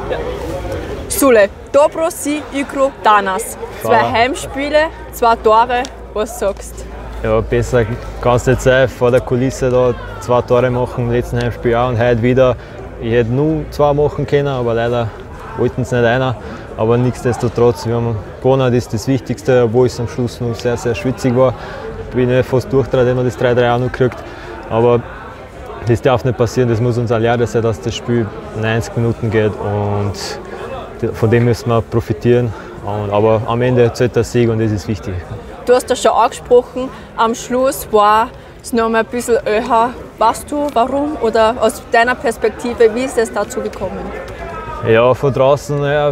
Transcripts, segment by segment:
Ja. Sule, Dobrosi, Igro, Danas. 2 Heimspiele, 2 Tore. Was sagst du? Ja, besser kann es nicht sein, vor der Kulisse da 2 Tore machen im letzten Heimspiel auch und heute wieder. Ich hätte nur 2 machen können, aber leider wollten es nicht einer. Aber nichtsdestotrotz, wir haben gewonnen, das ist das Wichtigste, obwohl es am Schluss noch sehr, sehr schwitzig war. Bin ich fast durchgedreht, wenn wir das 3-3 auch noch gekriegt. Aber das darf nicht passieren, das muss uns auch Lehre sein, dass das Spiel 90 Minuten geht und von dem müssen wir profitieren. Aber am Ende zählt der Sieg und das ist wichtig. Du hast das schon angesprochen, am Schluss war es noch mal ein bisschen öher. Weißt du warum oder aus deiner Perspektive, wie ist es dazu gekommen? Ja, von draußen, ja,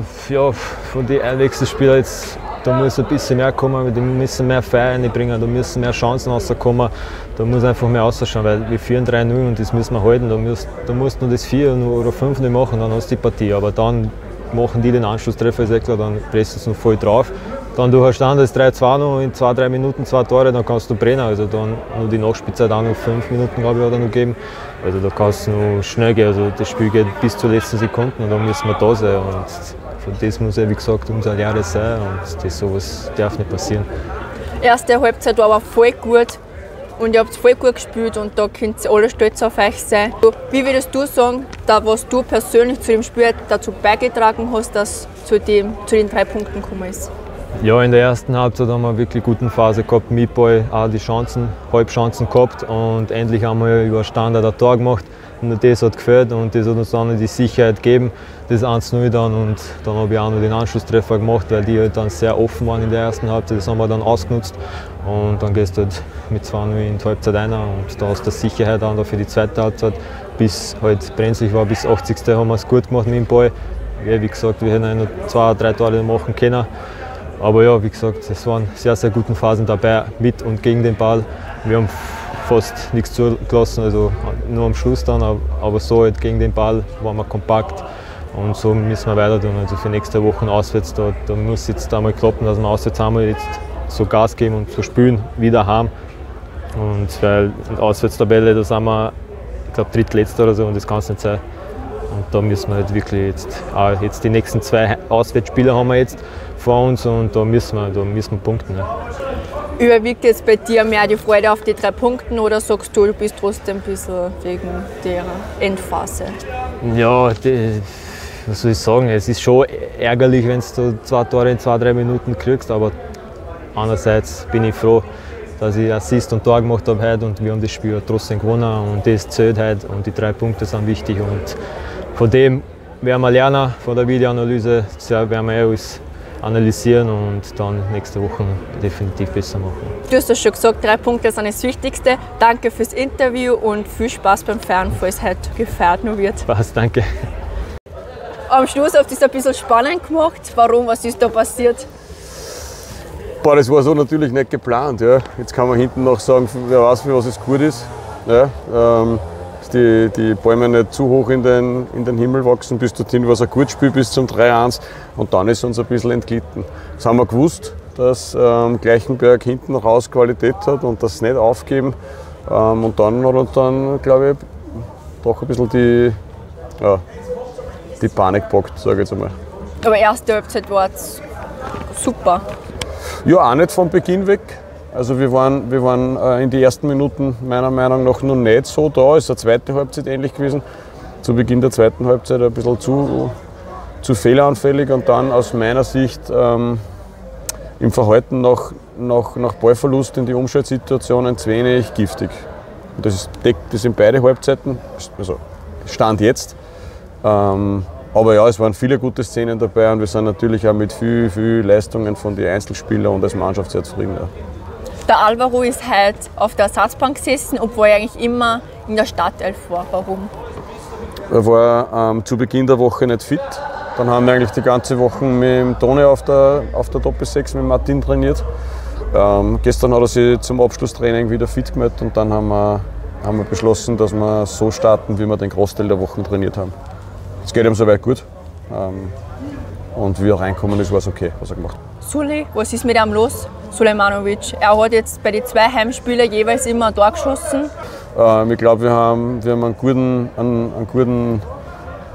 von den Einwechselspielern jetzt, da muss ein bisschen mehr kommen, die müssen mehr Feier reinbringen, da müssen mehr Chancen rauskommen, da muss einfach mehr rausschauen, weil wir führen 3-0 und das müssen wir halten, da musst du nur das 4 oder 5 nicht machen, dann hast du die Partie, aber dann machen die den Anschlusstreffer, ist eh klar, dann presst es noch voll drauf. Dann du hast dann das 3-2 noch in 2-3 Minuten 2 Tore, dann kannst du brennen. Also dann nur die Nachspielzeit auch noch 5 Minuten, glaube ich, hat er noch gegeben. Also da kann es noch schnell gehen. Also das Spiel geht bis zur letzten Sekunde und dann müssen wir da sein. Und von das muss ja, wie gesagt, unsere Lehre sein und das sowas darf nicht passieren. Erste Halbzeit war aber voll gut und ihr habt voll gut gespielt und da könnt ihr alle stolz auf euch sein. Wie würdest du sagen, da was du persönlich zu dem Spiel dazu beigetragen hast, dass zu den 3 Punkten gekommen ist? Ja, in der ersten Halbzeit haben wir eine wirklich gute Phase gehabt, mit Ball auch die Chancen, Halbchancen gehabt und endlich haben wir über Standard ein Tor gemacht. Und das hat gefällt und das hat uns dann die Sicherheit gegeben, das 1-0 dann und dann habe ich auch noch den Anschlusstreffer gemacht, weil die halt dann sehr offen waren in der ersten Halbzeit, das haben wir dann ausgenutzt und dann gehst du halt mit 2-0 in die Halbzeit rein und da hast du Sicherheit dann für die zweite Halbzeit, bis halt brenzlig war, bis 80. haben wir es gut gemacht mit dem Ball. Ja, wie gesagt, wir hätten noch 2, 3 Tore machen können. Aber ja, wie gesagt, es waren sehr, sehr gute Phasen dabei, mit und gegen den Ball. Wir haben fast nichts zugelassen, also nur am Schluss dann, aber so halt gegen den Ball waren wir kompakt und so müssen wir weiter tun. Also für nächste Woche auswärts, da muss jetzt einmal klappen, dass wir auswärts einmal jetzt so Gas geben und so spielen, wieder heim. Und weil in der Auswärtstabelle, da sind wir, ich glaube, drittletzter oder so und das kann es nicht sein. Und da müssen wir halt wirklich jetzt die nächsten 2 Auswärtsspiele haben wir jetzt vor uns und da müssen wir punkten. Ja. Überwiegt jetzt bei dir mehr die Freude auf die 3 Punkte oder sagst du, du bist trotzdem ein bisschen wegen der Endphase? Ja, was soll ich sagen, es ist schon ärgerlich, wenn du 2 Tore in 2, 3 Minuten kriegst, aber andererseits bin ich froh, dass ich Assist und Tor gemacht habe heute und wir haben das Spiel trotzdem gewonnen und das zählt heute und die 3 Punkte sind wichtig und von dem werden wir lernen, von der Videoanalyse, das werden wir alles analysieren und dann nächste Woche definitiv besser machen. Du hast es schon gesagt, 3 Punkte sind das Wichtigste. Danke fürs Interview und viel Spaß beim Feiern, falls heute gefeiert noch wird. Spaß, danke. Am Schluss habt ihr es ein bisschen spannend gemacht. Warum? Was ist da passiert? Boah, das war so natürlich nicht geplant. Ja. Jetzt kann man hinten noch sagen, wer weiß, für was es gut ist. Ja, dass die Bäume nicht zu hoch in den Himmel wachsen, bis dorthin war es ein Kurzspiel bis zum 3-1 und dann ist uns ein bisschen entglitten. Das haben wir gewusst, dass Gleichenberg hinten raus Qualität hat und das nicht aufgeben. Und dann hat uns dann, glaube ich, doch ein bisschen die Panik gepackt, sage ich jetzt einmal. Aber erste Halbzeit war es super. Ja, auch nicht von Beginn weg. Also wir waren in den ersten Minuten meiner Meinung nach noch nicht so da. Es ist eine zweite Halbzeit ähnlich gewesen. Zu Beginn der zweiten Halbzeit ein bisschen zu fehleranfällig und dann aus meiner Sicht im Verhalten nach Ballverlust in die Umschaltsituationen zu wenig giftig. Und das sind beide Halbzeiten, also Stand jetzt. Aber ja, es waren viele gute Szenen dabei und wir sind natürlich auch mit viel Leistungen von den Einzelspielern und als Mannschaft sehr zufrieden. Ja. Der Alvaro ist heute auf der Ersatzbank gesessen, obwohl er eigentlich immer in der Startelf war. Warum? Er war zu Beginn der Woche nicht fit. Dann haben wir eigentlich die ganze Woche mit dem Toni auf der Doppel-6 mit Martin trainiert. Gestern hat er sich zum Abschlusstraining wieder fit gemeldet und dann haben wir beschlossen, dass wir so starten, wie wir den Großteil der Wochen trainiert haben. Es geht ihm soweit gut. Und wie er reinkommen ist, war es okay, was er gemacht hat. Suli, was ist mit ihm los? Sulejmanovic. Er hat jetzt bei den 2 Heimspielen jeweils immer ein Tor geschossen. Ich glaube, wir haben einen guten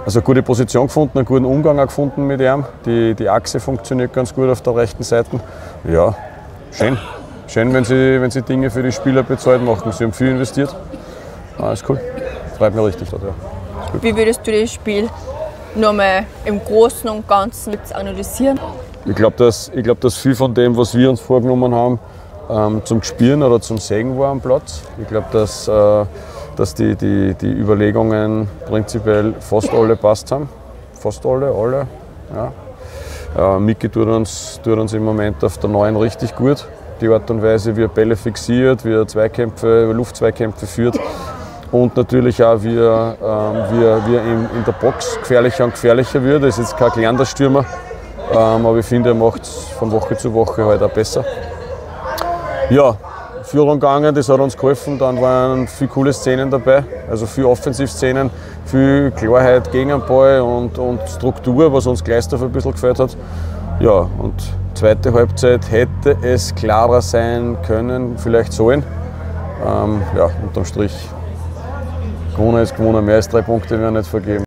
Also gute Position gefunden, einen guten Umgang auch gefunden mit ihm. Die Achse funktioniert ganz gut auf der rechten Seite. Ja, schön. Schön, wenn sie Dinge für die Spieler bezahlt machen. Sie haben viel investiert. Ist cool. Freut mich richtig dort, ja. Wie würdest du das Spiel nochmal im Großen und Ganzen analysieren? Ich glaube, dass viel von dem, was wir uns vorgenommen haben, zum Spielen oder zum Sägen war am Platz. Ich glaube, dass die Überlegungen prinzipiell fast alle passt haben. Fast alle. Ja. Miki tut uns im Moment auf der 9 richtig gut. Die Art und Weise, wie er Bälle fixiert, wie er Luftzweikämpfe führt und natürlich auch, wie er in der Box gefährlicher und gefährlicher wird. Er ist jetzt kein kleiner Stürmer, aber ich finde, er macht es von Woche zu Woche halt auch besser. Ja, Führung gegangen, das hat uns geholfen. Dann waren viele coole Szenen dabei, also viele Offensivszenen, viel Klarheit gegen den Ball und Struktur, was uns Gleisdorf ein bisschen gefällt hat. Ja, und zweite Halbzeit hätte es klarer sein können, vielleicht sollen. Ja, unterm Strich, gewonnen ist gewonnen, mehr als 3 Punkte werden nicht vergeben.